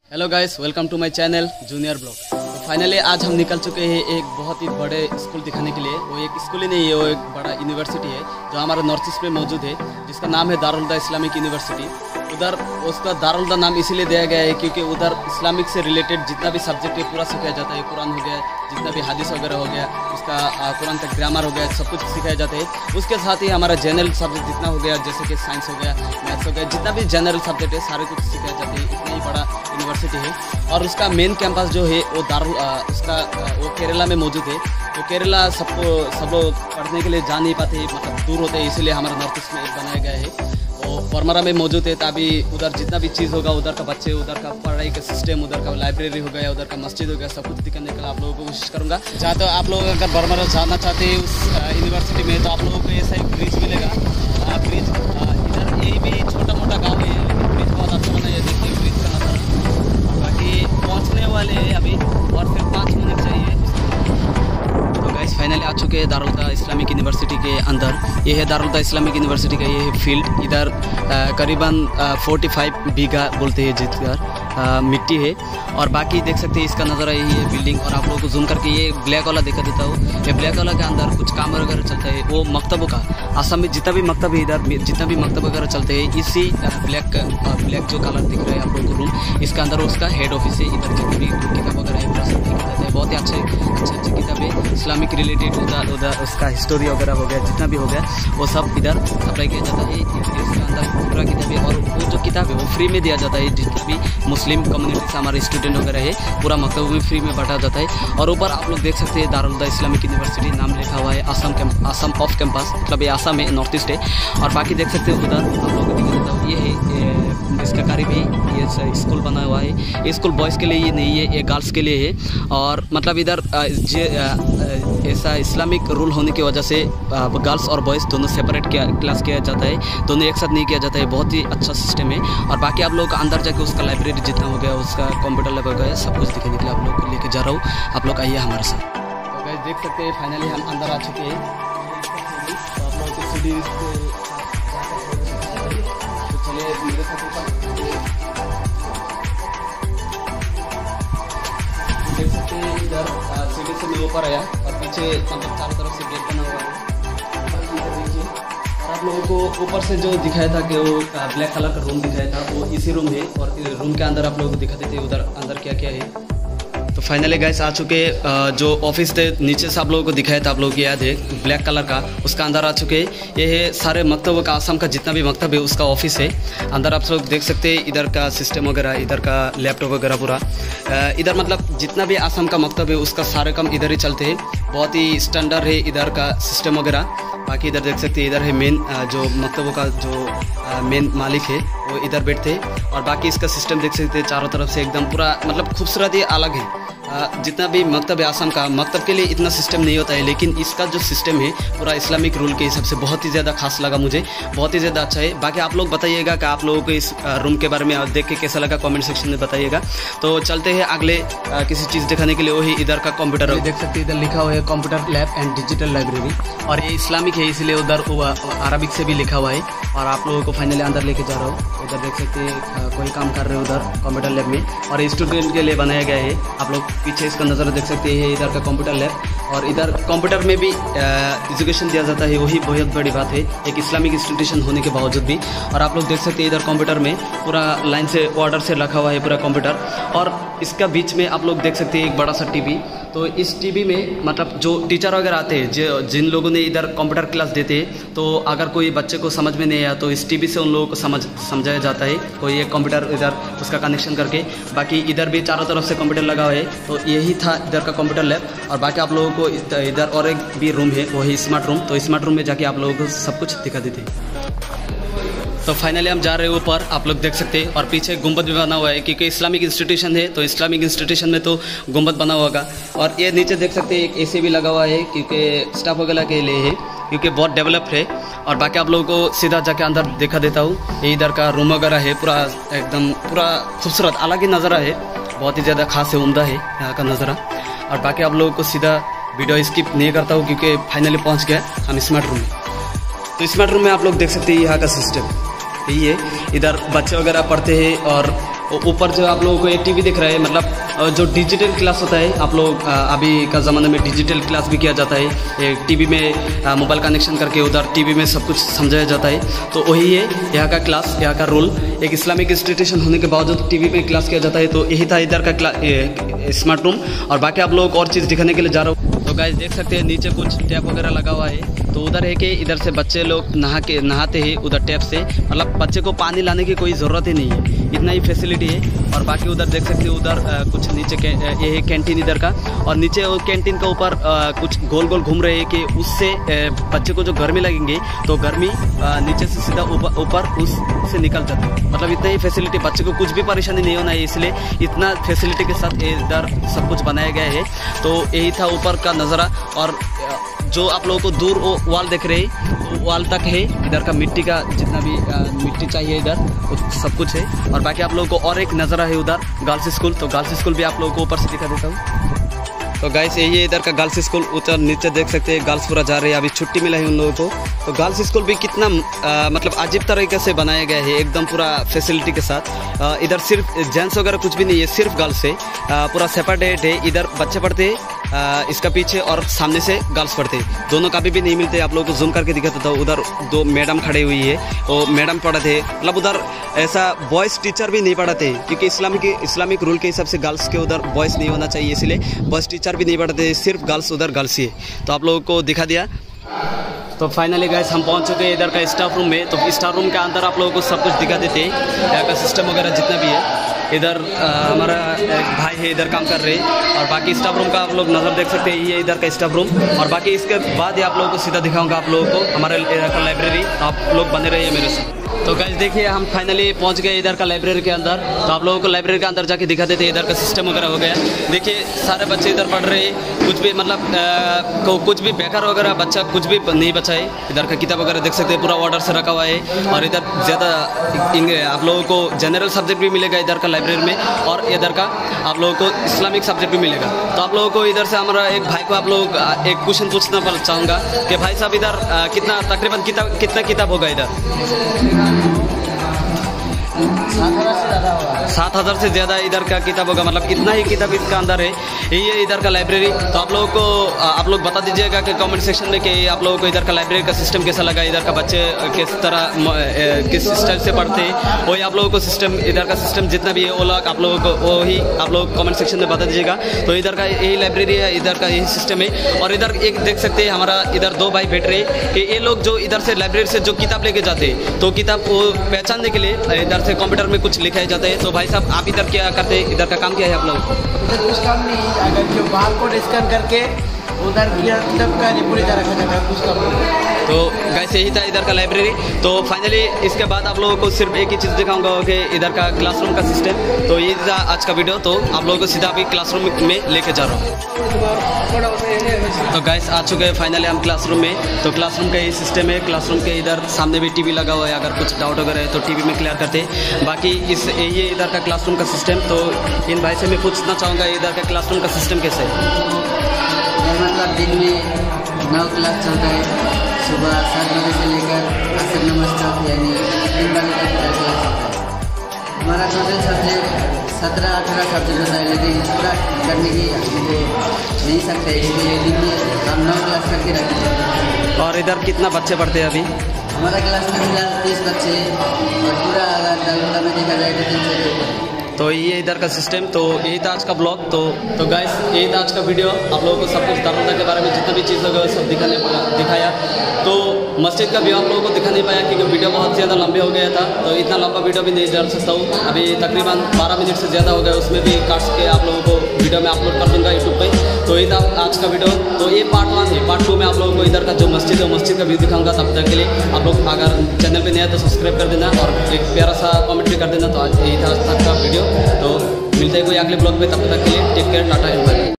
Hello guys, welcome to my channel junior blog. तो finally आज हम निकल चुके हैं एक बहुत ही बड़े स्कूल दिखाने के लिए। वो एक स्कूल ही नहीं है, वो एक बड़ा यूनिवर्सिटी है जो हमारे नॉर्थ ईस्ट में मौजूद है, जिसका नाम है दारुल उलूम इस्लामिक यूनिवर्सिटी। उधर उसका दारुल उलूम नाम इसीलिए दिया गया है क्योंकि उधर इस्लामिक से रिलेटेड जितना भी सब्जेक्ट है पूरा सिखाया जाता है। कुरान हो गया, जितना भी हदीस वगैरह हो गया, उसका कुरान तक ग्रामर हो गया, सब कुछ सिखाया जाता है। उसके साथ ही हमारा जनरल सब्जेक्ट जितना हो गया, जैसे कि साइंस हो गया, मैथ्स हो गया, जितना भी जनरल सब्जेक्ट है सारे कुछ सिखाए जाते हैं। इतना ही बड़ा यूनिवर्सिटी है। और उसका मेन कैंपस जो है वो वो केरला में मौजूद है। तो केरला सब लोग पढ़ने के लिए जा नहीं पाते, मतलब दूर होते हैं, इसीलिए हमारा नॉर्थ ईस्ट में एक बनाया गया है। वो परमरा में मौजूद है, तभी उधर जितना भी चीज़ होगा, उधर का बच्चे, उधर का पढ़ाई का सिस्टम, उधर का लाइब्रेरी हो गया, उधर का मस्जिद हो गया, सब कुछ दिखाने के लिए आप लोगों को कोशिश करूँगा। जहाँ तो आप लोग अगर परमरा जाना चाहते हैं उस यूनिवर्सिटी में, तो आप लोगों को ऐसा एक ब्रिज मिलेगा। ब्रिज इधर ये भी छोटा मोटा गाँव है, लेकिन ब्रिज बहुत अच्छा बना है। देखिए ब्रिज का नज़ारा। बाकी पहुँचने वाले हैं अभी, और फिर 5 मिनट चाहिए। तो गाइस फाइनली आ चुके हैं दारुल उलूम इस्लामिक यूनिवर्सिटी के अंदर। ये है दारुल उलूम इस्लामिक यूनिवर्सिटी का ये है फील्ड। इधर करीबन 45 बीघा बोलते हैं जिधर मिट्टी है। और बाकी देख सकते हैं इसका नज़ारा यही है बिल्डिंग। और आप लोगों को जूम करके ये ब्लैक वाला दिखा देता हूँ। ये ब्लैक वाला के अंदर कुछ काम वगैरह चलता है, वो मकतबों का। आसाम में जितना भी मकतब है, इधर जितना भी मकतब वगैरह चलते हैं, इसी ब्लैक जो कलर दिख रहा है आप लोगों को रूम, इसका अंदर उसका हेड ऑफिस है। इधर जितनी भी किताब वगैरह है पूरा सब दिखा देता है। बहुत ही अच्छी किताबें इस्लामिक रिलेटेड, उधर उसका हिस्टोरी वगैरह हो गया, जितना भी हो गया वो सब इधर सप्लाई किया जाता है। इसके अंदर पूरा किताबें, और वो जो किताब है वो फ्री में दिया जाता है। जितने भी मुस्लिम कम्युनिटी से हमारे स्टूडेंट वगैरह है, पूरा मकतब में फ्री में बांटा जाता है। और ऊपर आप लोग देख सकते हैं दारुल उलूम इस्लामिक यूनिवर्सिटी नाम लिखा हुआ है। आसाम ऑफ कैंपस, मतलब ये आसाम है, नॉर्थ ईस्ट है। और बाकी देख सकते हो उधर आप लोगों को दिखा देता हूँ, ये है इसका करीब ही ये स्कूल बना हुआ है। ये स्कूल बॉयज़ के लिए ये नहीं है, ये गर्ल्स के लिए है। और मतलब इधर ऐसा इस्लामिक रूल होने की वजह से गर्ल्स और बॉयज़ दोनों सेपरेट क्लास किया जाता है, दोनों एक साथ नहीं किया जाता है। बहुत ही अच्छा सिस्टम है। और बाकी आप लोग अंदर जाके उसका लाइब्रेरी जितना हो गया, उसका कंप्यूटर लैब हो गया, सब कुछ दिखाने के लिए आप लोग को लेके जा रहा हूँ। आप लोग आइए हमारे साथ। तो गाइस देख सकते हैं फाइनली हम अंदर आ चुके हैं। तो आप लोगों को सीढ़ी चलिए मेरे साथ ऊपर देख सकते हैं। इधर सीढ़ी से मैं ऊपर आया, और पीछे मतलब चारों तरफ से गेट बना हुआ है। और आप लोगों को ऊपर से जो दिखाया था कि वो ब्लैक कलर का रूम दिखाया था, वो इसी रूम है। और रूम के अंदर आप लोगों को दिखाते थे उधर अंदर क्या क्या है। तो फाइनली गाइस आ चुके, जो ऑफिस थे नीचे से आप लोगों को दिखाया था, आप लोगों को याद है ब्लैक कलर का, उसका अंदर आ चुके। ये है सारे मकतबों का, आसाम का जितना भी मकतब है उसका ऑफिस है। अंदर आप लोग देख सकते हैं इधर का सिस्टम वगैरह, इधर का लैपटॉप वगैरह पूरा। इधर मतलब जितना भी आसाम का मकतब है उसका सारे काम इधर ही चलते हैं। बहुत ही स्टैंडर्ड है इधर का सिस्टम वगैरह। बाकी इधर देख सकते हैं, इधर है मेन जो मकतबों का जो मेन मालिक है वो इधर बैठते हैं। और बाकी इसका सिस्टम देख सकते हैं चारों तरफ से एकदम पूरा, मतलब खूबसूरत ही अलग है। जितना भी मकतब है आसाम का, मकतब के लिए इतना सिस्टम नहीं होता है, लेकिन इसका जो सिस्टम है पूरा इस्लामिक रूल के हिसाब से बहुत ही ज़्यादा खास लगा मुझे, बहुत ही ज़्यादा अच्छा है। बाकी आप लोग बताइएगा कि आप लोगों को इस रूम के बारे में देख के कैसा लगा, कमेंट सेक्शन में बताइएगा। तो चलते हैं अगले किसी चीज़ दिखाने के लिए। वही इधर का कंप्यूटर देख सकते हैं, इधर लिखा हुआ है computer lab and digital library. और ये इस्लामिक है, इसलिए उधर अरबिक से भी लिखा हुआ है। और आप लोगों को फाइनली अंदर लेके जा रहा हूँ। उधर देख सकते हैं कोई काम कर रहे हैं उधर कंप्यूटर लैब में, और स्टूडेंट के लिए बनाया गया है। आप लोग पीछे इसका नज़ारा देख सकते हैं, इधर का कंप्यूटर लैब। और इधर कंप्यूटर में भी एजुकेशन दिया जाता है, वही बहुत बड़ी बात है एक इस्लामिक इंस्टीट्यूशन होने के बावजूद भी। और आप लोग देख सकते हैं इधर कंप्यूटर में पूरा लाइन से ऑर्डर से रखा हुआ है पूरा कंप्यूटर। और इसका बीच में आप लोग देख सकते हैं एक बड़ा सा टीवी। तो इस टीवी में मतलब जो टीचर वगैरह आते हैं, जिन लोगों ने इधर कंप्यूटर क्लास देते हैं, तो अगर कोई बच्चे को समझ में नहीं आया तो इस टीवी से उन लोगों को समझाया जाता है, कोई एक कंप्यूटर इधर उसका कनेक्शन करके। बाकी इधर भी चारों तरफ से कंप्यूटर लगा हुआ है। तो यही था इधर का कंप्यूटर लैब। और बाकी आप लोगों को इधर और एक भी रूम है, वही स्मार्ट रूम। तो स्मार्ट रूम में जाके आप लोगों को सब कुछ दिखा देते हैं। तो फाइनली हम जा रहे हैं ऊपर, आप लोग देख सकते हैं। और पीछे गुंबद भी बना हुआ है, क्योंकि इस्लामिक इंस्टीट्यूशन है, तो इस्लामिक इंस्टीट्यूशन में तो गुंबद बना हुआ होगा। और ये नीचे देख सकते हैं एक एसी भी लगा हुआ है, क्योंकि स्टाफ वगैरह के लिए है, क्योंकि बहुत डेवलप्ड है। और बाकी आप लोगों को सीधा जाके अंदर दिखा देता हूँ। ये इधर का रूम वगैरह है, पूरा एकदम पूरा खूबसूरत अलग ही नज़ारा है, बहुत ही ज़्यादा खास है, उम्दा है यहाँ का नज़ारा। और बाकी आप लोगों को सीधा वीडियो स्किप नहीं करता हूँ, क्योंकि फाइनली पहुँच गया हम स्मार्ट रूम में। तो स्मार्ट रूम में आप लोग देख सकते हैं यहाँ का सिस्टम यही है। इधर बच्चे वगैरह पढ़ते हैं, और ऊपर जो आप लोगों को एक टीवी दिख रहा है, मतलब जो डिजिटल क्लास होता है, आप लोग अभी का ज़माने में डिजिटल क्लास भी किया जाता है। टीवी में मोबाइल कनेक्शन करके उधर टीवी में सब कुछ समझाया जाता है। तो वही है यहाँ का क्लास, यहाँ का रोल। एक इस्लामिक इंस्टीट्यूशन होने के बावजूद टीवी में क्लास किया जाता है। तो यही था इधर का स्मार्ट रूम। और बाकी आप लोगों को और चीज़ दिखाने के लिए जा रहा हूँ। तो गाइस देख सकते हैं नीचे कुछ टैप वगैरह लगा हुआ है। तो उधर है कि इधर से बच्चे लोग नहाते हैं उधर टैप से, मतलब बच्चे को पानी लाने की कोई ज़रूरत ही नहीं है, इतना ही फैसिलिटी है। और बाकी उधर देख सकते हैं उधर कुछ नीचे ये है कैंटीन इधर का। और नीचे वो कैंटीन का ऊपर कुछ गोल गोल घूम रहे हैं कि उससे बच्चे को जो गर्मी लगेंगे तो गर्मी नीचे से सीधा ऊपर उससे निकल जाती है। मतलब इतना ही फैसिलिटी, बच्चे को कुछ भी परेशानी नहीं होना है, इसलिए इतना फैसिलिटी के साथ इधर सब कुछ बनाया गया है। तो यही था ऊपर का नज़ारा। और जो आप लोगों को दूर वो वाल देख रहे हैं, तो वाल तक है इधर का मिट्टी का, जितना भी मिट्टी चाहिए इधर सब कुछ है। और बाकी आप लोगों को और एक नज़ारा है उधर गर्ल्स स्कूल। तो गर्ल्स स्कूल भी आप लोगों को ऊपर से दिखा देता हूँ। तो गाइस यही है इधर का गर्ल्स स्कूल। उधर नीचे देख सकते हैं गर्ल्स पूरा जा रहे हैं, अभी छुट्टी मिला है उन लोगों को। तो गर्ल्स स्कूल भी कितना मतलब अजीब तरीके से बनाया गया है, एकदम पूरा फैसिलिटी के साथ। इधर सिर्फ जेंट्स वगैरह कुछ भी नहीं है, सिर्फ गर्ल्स है, पूरा सेपरेट है। इधर बच्चे पढ़ते हैं इसका पीछे, और सामने से गर्ल्स पढ़ते हैं। दोनों कभी भी नहीं मिलते। आप लोगों को जूम करके दिखाता था, उधर दो मैडम खड़े हुई है, वो मैडम पढ़ाते। मतलब उधर ऐसा बॉयज़ टीचर भी नहीं पढ़ाते, क्योंकि इस्लामिक रूल के हिसाब से गर्ल्स के उधर बॉयज़ नहीं होना चाहिए, इसलिए बॉयज़ टीचर भी नहीं पढ़ाते, सिर्फ गर्ल्स उधर गर्ल्स ही है। तो आप लोगों को दिखा दिया। तो फाइनली गाइस हम पहुंच चुके हैं इधर का स्टाफ रूम में। तो स्टाफ रूम के अंदर आप लोगों को सब कुछ दिखा देते हैं, यहाँ का सिस्टम वगैरह जितना भी है। इधर हमारा एक भाई है इधर काम कर रहे हैं। और बाकी स्टाफ रूम का आप लोग नज़र देख सकते हैं, ये इधर का स्टाफ रूम। और बाकी इसके बाद ही आप लोगों को सीधा दिखाऊंगा आप लोगों को हमारे इधर का लाइब्रेरी। तो आप लोग बने रहिए मेरे साथ। तो गाइस देखिए हम फाइनली पहुंच गए इधर का लाइब्रेरी के अंदर। तो आप लोगों को लाइब्रेरी के अंदर जाके दिखा देते हैं, इधर का सिस्टम वगैरह हो गया। देखिए सारे बच्चे इधर पढ़ रहे हैं, कुछ भी मतलब कुछ भी बेकार वगैरह बच्चा कुछ भी नहीं बचा है। इधर का किताब वगैरह देख सकते हैं, पूरा ऑर्डर से रखा हुआ है। और इधर ज़्यादा आप लोगों को जनरल सब्जेक्ट भी मिलेगा इधर का लाइब्रेरी में, और इधर का आप लोगों को इस्लामिक सब्जेक्ट भी मिलेगा। तो आप लोगों को इधर से हमारा एक भाई को आप लोग एक क्वेश्चन पूछना चाहूँगा कि भाई साहब इधर कितना तकरीबन कितना किताब होगा इधर? 7,000 से ज़्यादा इधर का किताब होगा, मतलब इतना ही किताब इसका अंदर है। यही है इधर का लाइब्रेरी। तो आप लोगों को आप लोग बता दीजिएगा कि कमेंट सेक्शन में कि आप लोगों को इधर का लाइब्रेरी का सिस्टम कैसा लगा, इधर का बच्चे किस तरह किस स्टाइल से पढ़ते हैं। वही आप लोगों को सिस्टम, इधर का सिस्टम जितना भी है वो लोग आप लोगों को वही आप लोग कमेंट सेक्शन में बता दीजिएगा। तो इधर का यही लाइब्रेरी है, इधर का यही सिस्टम है। और इधर एक देख सकते हैं हमारा इधर दो भाई बैठ रहे हैं कि ये लोग जो इधर से लाइब्रेरी से जो किताब लेके जाते हैं, तो किताब को पहचानने के लिए इधर से कंप्यूटर में कुछ लिखाया जाता है। तो भाई साहब आप इधर क्या करते हैं, इधर का काम क्या है आप लोग? इधर कुछ काम नहीं, अगर जो बार कोड स्कैन करके उधर किताब का पूरी तरह रखा जाता है, कुछ काम नहीं। तो गाइस यही था इधर का लाइब्रेरी। तो फाइनली इसके बाद आप लोगों को सिर्फ एक ही चीज़ दिखाऊंगा कि इधर का क्लासरूम का सिस्टम। तो ये था आज का वीडियो। तो आप लोगों को सीधा अभी क्लासरूम में लेके जा रहा हूँ। तो गाइस आ चुके हैं फाइनली हम क्लासरूम में। तो क्लासरूम का ये सिस्टम है, क्लासरूम के इधर सामने भी टीवी लगा हुआ है, अगर कुछ डाउट वगैरह है तो टीवी में क्लियर करते हैं। बाकी ये इधर का क्लासरूम का सिस्टम। तो इन भाई से मैं पूछना चाहूँगा इधर का क्लासरूम का सिस्टम कैसे है? मतलब दिन में 9 क्लास चलता है, सुबह 7 बजे से लेकर असर नमाज तक, यानी 3 बजे तक क्लास होता है। हमारा टोटल सब्जेक्ट 17-18 सब्जेक्ट होता है, लेकिन पूरा करने की हमको नहीं सकते, इसलिए दिन में हम 9 क्लास करके रखते हैं। और इधर कितना बच्चे पढ़ते हैं अभी? हमारा क्लास में फिलहाल 30 बच्चे, और पूरा अगर दारुला में देखा जाए तो 300 के ऊपर। तो ये इधर का सिस्टम। तो यही था आज का ब्लॉग। तो गाइस यही था आज का वीडियो। आप लोगों को सब कुछ दारुल्लाह के बारे में जितना भी चीज़ होगा सब दिखाया। तो मस्जिद का भी आप लोगों को दिखा नहीं पाया क्योंकि वीडियो बहुत ज़्यादा लंबे हो गया था। तो इतना लंबा वीडियो भी नहीं डाल सकता हूँ, अभी तकरीबन 12 मिनट से ज़्यादा हो गया, उसमें भी काट के आप लोगों को वीडियो में अपलोड कर दूँगा यूट्यूब पर। तो यही था आज का वीडियो। तो ये पार्ट 1 है। पार्ट 2 में आप लोगों को इधर का जो मस्जिद है मस्जिद का व्यू दिखाऊंगा। तब तक के लिए आप लोग अगर चैनल पर नया तो सब्सक्राइब कर देना और एक प्यारा सा कमेंट भी कर देना। तो आज यही था आज तक का वीडियो। तो मिलते हैं कोई अगले ब्लॉग में, तब तक के लिए take care, tata and bye.